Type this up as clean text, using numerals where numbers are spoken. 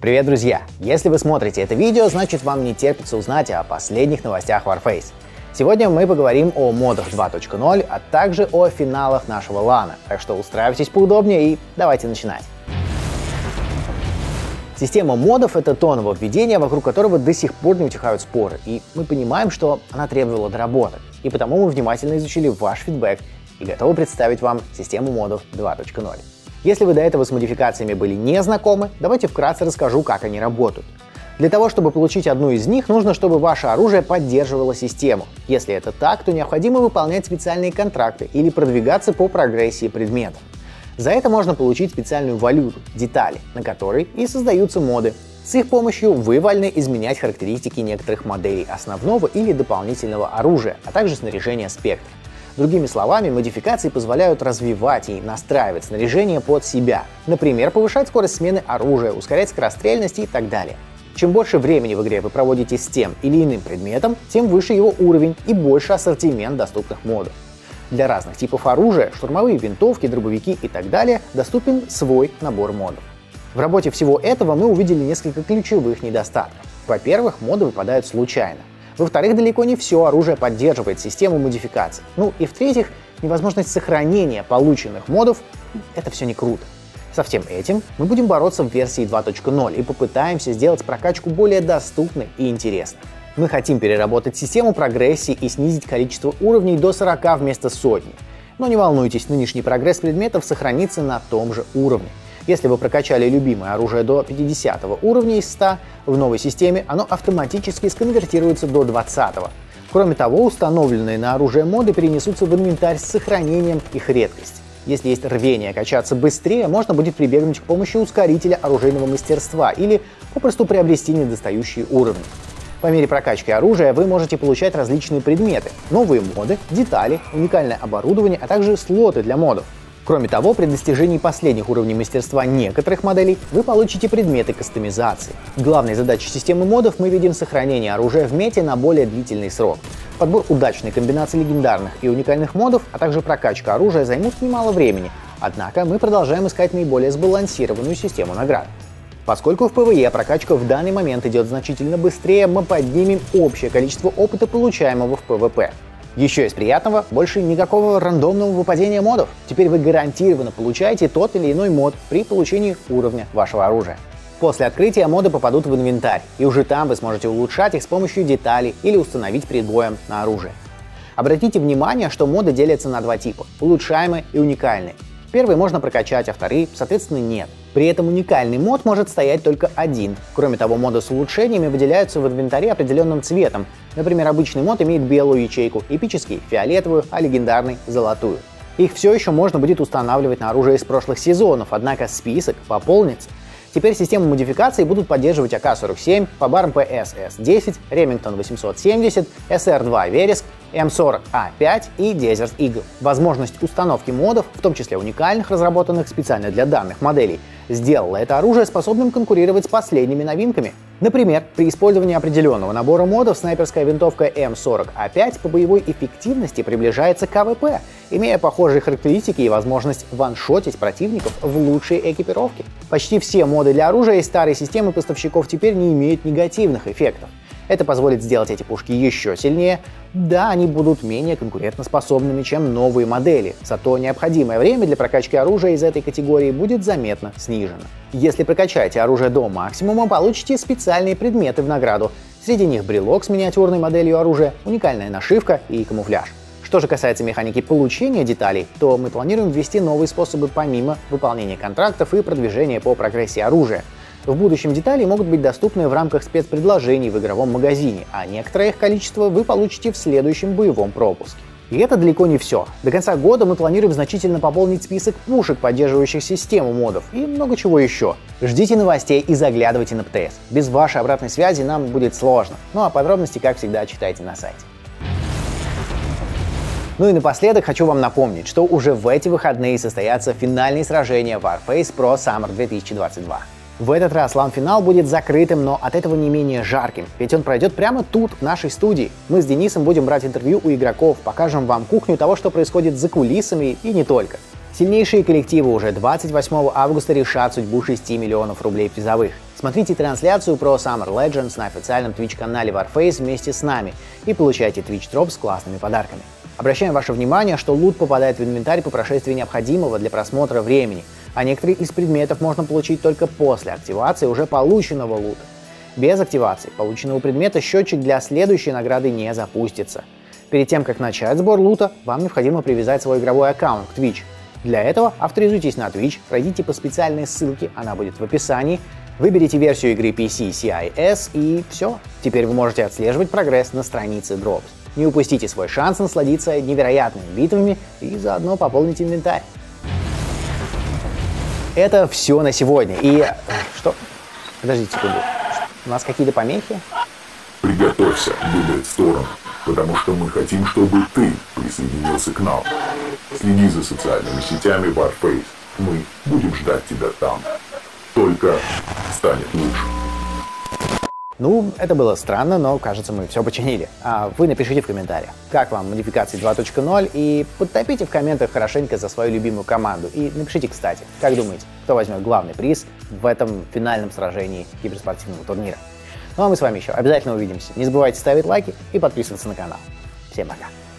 Привет, друзья! Если вы смотрите это видео, значит вам не терпится узнать о последних новостях Warface. Сегодня мы поговорим о модах 2.0, а также о финалах нашего лана, так что устраивайтесь поудобнее и давайте начинать. Система модов — это то нововведение, вокруг которого до сих пор не утихают споры, и мы понимаем, что она требовала доработок, и потому мы внимательно изучили ваш фидбэк и готовы представить вам систему модов 2.0. Если вы до этого с модификациями были не знакомы, давайте вкратце расскажу, как они работают. Для того, чтобы получить одну из них, нужно, чтобы ваше оружие поддерживало систему. Если это так, то необходимо выполнять специальные контракты или продвигаться по прогрессии предметов. За это можно получить специальную валюту — детали, на которой и создаются моды. С их помощью вы вольны изменять характеристики некоторых моделей основного или дополнительного оружия, а также снаряжения спектра. Другими словами, модификации позволяют развивать и настраивать снаряжение под себя. Например, повышать скорость смены оружия, ускорять скорострельность и так далее. Чем больше времени в игре вы проводите с тем или иным предметом, тем выше его уровень и больше ассортимент доступных модов. Для разных типов оружия, штурмовые винтовки, дробовики и так далее, доступен свой набор модов. В работе всего этого мы увидели несколько ключевых недостатков. Во-первых, моды выпадают случайно. Во-вторых, далеко не все оружие поддерживает систему модификаций. Ну и в-третьих, невозможность сохранения полученных модов — это все не круто. Со всем этим мы будем бороться в версии 2.0 и попытаемся сделать прокачку более доступной и интересной. Мы хотим переработать систему прогрессии и снизить количество уровней до 40 вместо сотни. Но не волнуйтесь, нынешний прогресс предметов сохранится на том же уровне. Если вы прокачали любимое оружие до 50 уровня из 100, в новой системе оно автоматически сконвертируется до 20. Кроме того, установленные на оружие моды перенесутся в инвентарь с сохранением их редкости. Если есть рвение качаться быстрее, можно будет прибегнуть к помощи ускорителя оружейного мастерства или попросту приобрести недостающие уровни. По мере прокачки оружия вы можете получать различные предметы, новые моды, детали, уникальное оборудование, а также слоты для модов. Кроме того, при достижении последних уровней мастерства некоторых моделей вы получите предметы кастомизации. Главной задачей системы модов мы видим сохранение оружия в мете на более длительный срок. Подбор удачной комбинации легендарных и уникальных модов, а также прокачка оружия займут немало времени, однако мы продолжаем искать наиболее сбалансированную систему наград. Поскольку в PvE прокачка в данный момент идет значительно быстрее, мы поднимем общее количество опыта, получаемого в PvP. Еще из приятного, больше никакого рандомного выпадения модов. Теперь вы гарантированно получаете тот или иной мод при получении уровня вашего оружия. После открытия моды попадут в инвентарь, и уже там вы сможете улучшать их с помощью деталей или установить перед боем на оружие. Обратите внимание, что моды делятся на два типа — улучшаемые и уникальные. Первый можно прокачать, а вторые, соответственно, нет. При этом уникальный мод может стоять только один. Кроме того, моды с улучшениями выделяются в инвентаре определенным цветом. Например, обычный мод имеет белую ячейку, эпический — фиолетовую, а легендарный — золотую. Их все еще можно будет устанавливать на оружие из прошлых сезонов, однако список пополнится. Теперь систему модификаций будут поддерживать АК-47, Фабарм ПСС-10, Ремингтон 870, СР-2 Вереск, М40А5 и Desert Eagle. Возможность установки модов, в том числе уникальных, разработанных специально для данных моделей, сделала это оружие способным конкурировать с последними новинками. Например, при использовании определенного набора модов снайперская винтовка М40А5 по боевой эффективности приближается к АВП, имея похожие характеристики и возможность ваншотить противников в лучшей экипировке. Почти все моды для оружия из старой системы поставщиков теперь не имеют негативных эффектов. Это позволит сделать эти пушки еще сильнее. Да, они будут менее конкурентоспособными, чем новые модели, зато необходимое время для прокачки оружия из этой категории будет заметно снижено. Если прокачаете оружие до максимума, получите специальные предметы в награду. Среди них брелок с миниатюрной моделью оружия, уникальная нашивка и камуфляж. Что же касается механики получения деталей, то мы планируем ввести новые способы помимо выполнения контрактов и продвижения по прогрессии оружия. В будущем детали могут быть доступны в рамках спецпредложений в игровом магазине, а некоторое их количество вы получите в следующем боевом пропуске. И это далеко не все. До конца года мы планируем значительно пополнить список пушек, поддерживающих систему модов, и много чего еще. Ждите новостей и заглядывайте на ПТС. Без вашей обратной связи нам будет сложно. Ну а подробности, как всегда, читайте на сайте. Ну и напоследок хочу вам напомнить, что уже в эти выходные состоятся финальные сражения Warface Pro Summer 2022. В этот раз лан-финал будет закрытым, но от этого не менее жарким, ведь он пройдет прямо тут, в нашей студии. Мы с Денисом будем брать интервью у игроков, покажем вам кухню того, что происходит за кулисами и не только. Сильнейшие коллективы уже 28 августа решат судьбу 6 миллионов рублей призовых. Смотрите трансляцию про Summer Legends на официальном Twitch-канале Warface вместе с нами и получайте Twitch Drop с классными подарками. Обращаем ваше внимание, что лут попадает в инвентарь по прошествии необходимого для просмотра времени, а некоторые из предметов можно получить только после активации уже полученного лута. Без активации полученного предмета счетчик для следующей награды не запустится. Перед тем, как начать сбор лута, вам необходимо привязать свой игровой аккаунт к Twitch. Для этого авторизуйтесь на Twitch, пройдите по специальной ссылке, она будет в описании, выберите версию игры PC CIS и все. Теперь вы можете отслеживать прогресс на странице Drops. Не упустите свой шанс насладиться невероятными битвами и заодно пополнить инвентарь. Это все на сегодня. И что? Подождите секунду. У нас какие-то помехи? Приготовься выбрать сторону, потому что мы хотим, чтобы ты присоединился к нам. Следи за социальными сетями Warface. Мы будем ждать тебя там. Только станет лучше. Ну, это было странно, но, кажется, мы все починили. А вы напишите в комментариях, как вам модификации 2.0, и подтопите в комментах хорошенько за свою любимую команду. И напишите, кстати, как думаете, кто возьмет главный приз в этом финальном сражении киберспортивного турнира. Ну а мы с вами еще обязательно увидимся. Не забывайте ставить лайки и подписываться на канал. Всем пока!